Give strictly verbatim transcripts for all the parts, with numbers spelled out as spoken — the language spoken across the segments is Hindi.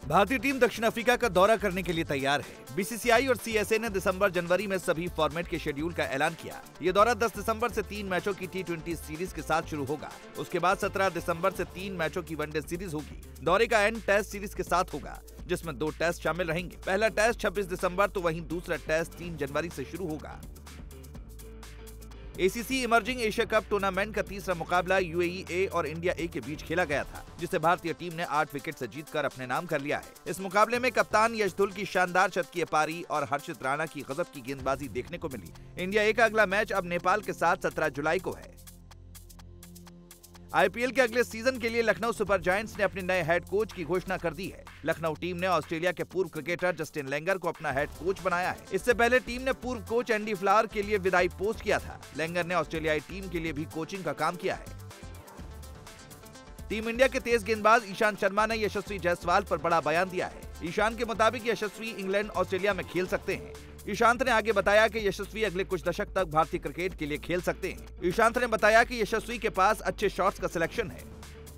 भारतीय टीम दक्षिण अफ्रीका का दौरा करने के लिए तैयार है। बीसीसीआई और सीएसए ने दिसंबर जनवरी में सभी फॉर्मेट के शेड्यूल का ऐलान किया। ये दौरा दस दिसंबर से तीन मैचों की टी ट्वेंटी सीरीज के साथ शुरू होगा। उसके बाद सत्रह दिसंबर से तीन मैचों की वनडे सीरीज होगी। दौरे का एंड टेस्ट सीरीज के साथ होगा, जिसमें दो टेस्ट शामिल रहेंगे। पहला टेस्ट छब्बीस दिसंबर तो वहीं दूसरा टेस्ट तीन जनवरी से शुरू होगा। ACC emerging Asia cup tournament का तीसरा मुकाबला यूएई ए और इंडिया ए के बीच खेला गया था, जिसे भारतीय टीम ने आठ विकेट से जीतकर अपने नाम कर लिया है। इस मुकाबले में कप्तान यशदुल की शानदार शतकीय पारी और हर्षित राणा की गजब की गेंदबाजी देखने को मिली। इंडिया ए का अगला मैच अब नेपाल के साथ सत्रह जुलाई को है। आईपीएल के अगले सीजन के लिए लखनऊ सुपर जायंट्स ने अपने नए हेड कोच की घोषणा कर दी है। लखनऊ टीम ने ऑस्ट्रेलिया के पूर्व क्रिकेटर जस्टिन लेंगर को अपना हेड कोच बनाया है। इससे पहले टीम ने पूर्व कोच एंडी फ्लावर के लिए विदाई पोस्ट किया था। लेंगर ने ऑस्ट्रेलियाई टीम के लिए भी कोचिंग का काम किया है। टीम इंडिया के तेज गेंदबाज ईशांत शर्मा ने यशस्वी जायसवाल पर बड़ा बयान दिया है। ईशांत के मुताबिक यशस्वी इंग्लैंड ऑस्ट्रेलिया में खेल सकते हैं। ईशांत ने आगे बताया कि यशस्वी अगले कुछ दशक तक भारतीय क्रिकेट के लिए खेल सकते हैं। ईशांत ने बताया कि यशस्वी के पास अच्छे शॉट्स का सिलेक्शन है।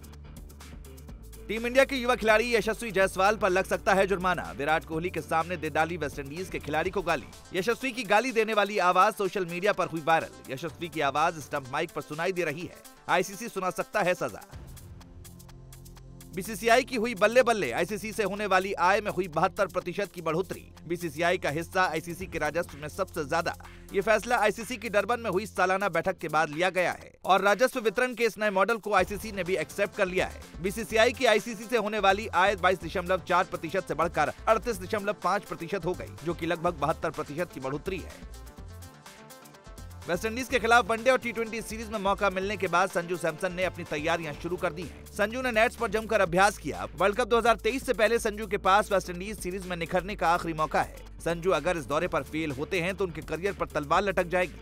टीम इंडिया के युवा खिलाड़ी यशस्वी जायसवाल पर लग सकता है जुर्माना। विराट कोहली के सामने दे डाली वेस्टइंडीज के खिलाड़ी को गाली। यशस्वी की गाली देने वाली आवाज सोशल मीडिया पर हुई वायरल। यशस्वी की आवाज स्टंप माइक पर सुनाई दे रही है। आईसीसी सुना सकता है सजा। बीसीसीआई की हुई बल्ले बल्ले, आईसीसी से होने वाली आय में हुई बहत्तर प्रतिशत की बढ़ोतरी। बीसीसीआई का हिस्सा आईसीसी के राजस्व में सबसे ज्यादा। ये फैसला आईसीसी की डरबन में हुई सालाना बैठक के बाद लिया गया है और राजस्व वितरण के इस नए मॉडल को आईसीसी ने भी एक्सेप्ट कर लिया है। बीसीसीआई की आईसीसी से होने वाली आय बाईस दशमलव चार प्रतिशत से बढ़कर अड़तीस दशमलव पाँच प्रतिशत हो गई, जो कि लगभग बहत्तर प्रतिशत की बढ़ोतरी है। वेस्टइंडीज के खिलाफ वनडे और टी ट्वेंटी सीरीज में मौका मिलने के बाद संजू सैमसन ने अपनी तैयारियां शुरू कर दी हैं। संजू ने नेट्स पर जमकर अभ्यास किया। वर्ल्ड कप दो हज़ार तेईस से पहले संजू के पास वेस्टइंडीज सीरीज में निखरने का आखिरी मौका है। संजू अगर इस दौरे पर फेल होते हैं तो उनके करियर पर तलवार लटक जाएगी।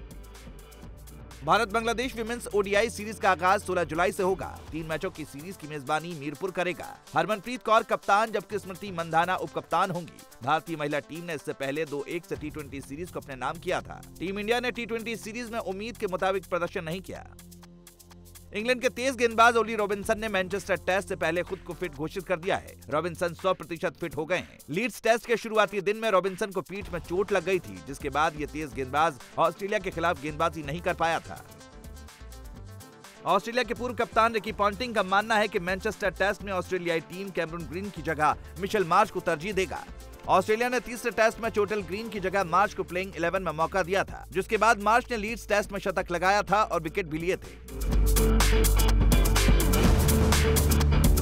Bharat Bangladesh women's ODI series का आगाज सोलह जुलाई से होगा। तीन मैचों की सीरीज की मेजबानी मीरपुर करेगा। हरमनप्रीत कौर कप्तान जबकि स्मृति मंधाना उप कप्तान होंगी। भारतीय महिला टीम ने इससे पहले दो एक से टी ट्वेंटी सीरीज को अपने नाम किया था। टीम इंडिया ने टी ट्वेंटी सीरीज में उम्मीद के मुताबिक प्रदर्शन नहीं किया। इंग्लैंड के तेज गेंदबाज ओली रॉबिन्सन ने मैनचेस्टर टेस्ट से पहले खुद को फिट घोषित कर दिया है। रॉबिन्सन सौ प्रतिशत फिट हो गए हैं। लीड्स टेस्ट के शुरुआती दिन में रॉबिन्सन को पीठ में चोट लग गई थी, जिसके बाद ये तेज गेंदबाज ऑस्ट्रेलिया के खिलाफ गेंदबाजी नहीं कर पाया था। ऑस्ट्रेलिया के पूर्व कप्तान रिकी पॉन्टिंग का मानना है कि मैनचेस्टर टेस्ट में ऑस्ट्रेलियाई टीम कैमरून ग्रीन की जगह मिशेल मार्श को तरजीह देगा। ऑस्ट्रेलिया ने तीसरे टेस्ट में चोटेल ग्रीन की जगह मार्श को प्लेइंग इलेवन में मौका दिया था, जिसके बाद मार्श ने लीड्स टेस्ट में शतक लगाया था और विकेट भी लिए थे।